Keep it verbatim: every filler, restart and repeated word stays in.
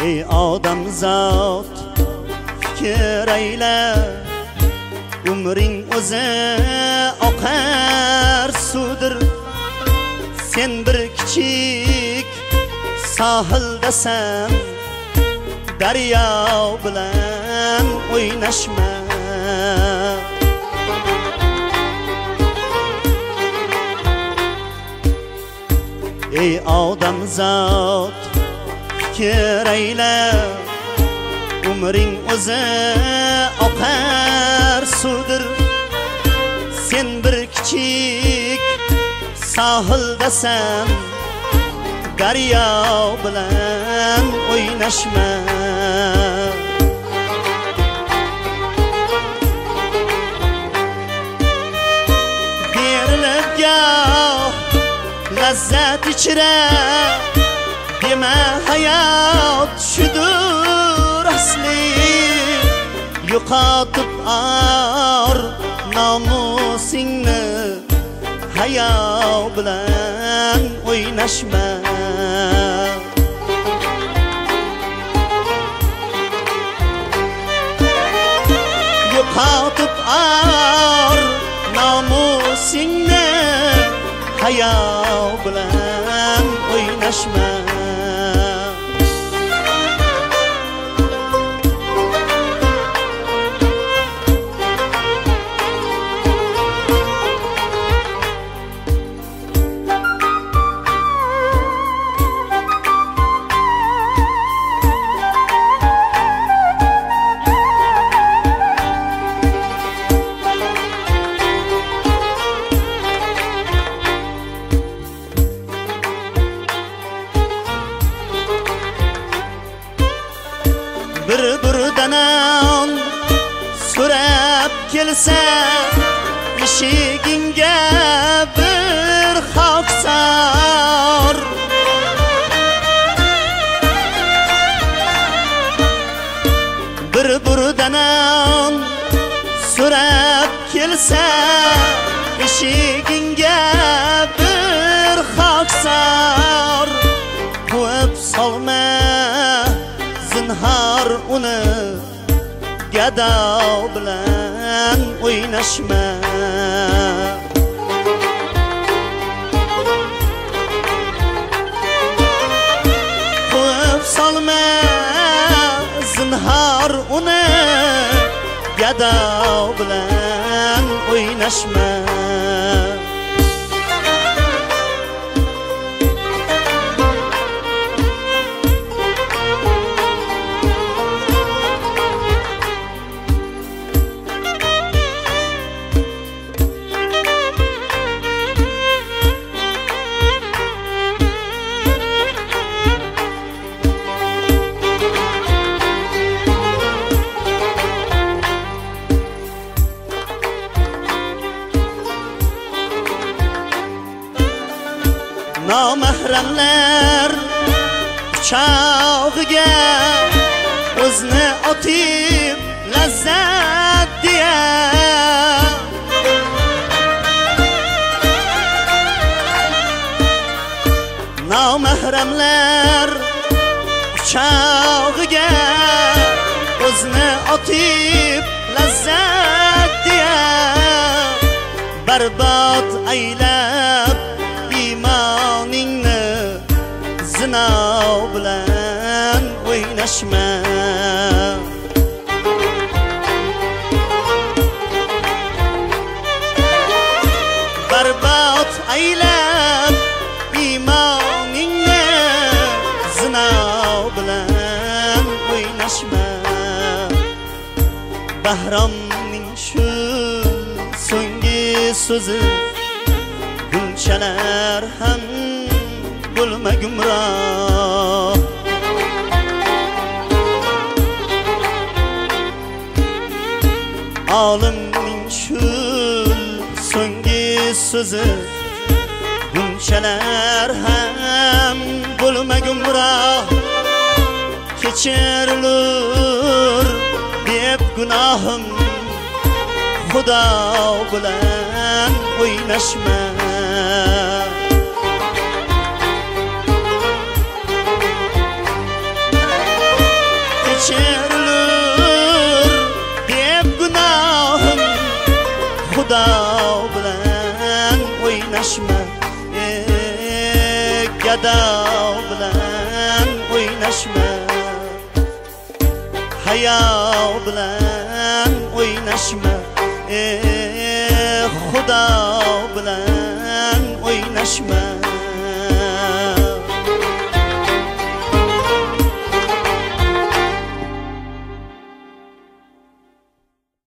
ey odamzod fikr ayla, umring o'zi oqar suvdir. Sen bir kichik sohildasan, daryo bilan o'ynashma. Ey odamzod fikr ayla, umring o'zi oqar suvdir. Sen bir kichik sohildasan, daryo bilan o'ynashma. Berilib goh lazzat ichra, dema hayot shudur asli. Yo'qotib or nomusingni, hayo bilan o'ynashma. Yo'qotib or nomusingni, hayo bilan o'ynashma. Bir-biridan so'rab kelsa, eshigingga bir xoksor. Bir-biridan so'rab kelsa, eshigingga bir xoksor. Qo'yib solma zinhor uni, gado bilan o'ynashma. Qo'yib solma zinhor uni, gado bilan o'ynashma. Nomahramlar quchog'iga o'zni otib lazzat deya, nomahramlar quchog'iga o'zni otib lazzat deya, barbod aylab imoningni, zino bilan o'ynashma. Barbod aylab imoningni, zino bilan o'ynashma. Bahromning shu so'nggi so'zi, gulchalar ham bo'lma gumroh. Olimning shu so'nggi so'zi, gulchalar ham bo'lma gumroh. Kechirilur deb gunohim, xudo bilan o'ynashma. o'ynashma, ey gado bilan o'ynashma, hayo bilan o'ynashma, ey xudo bilan o'ynashma.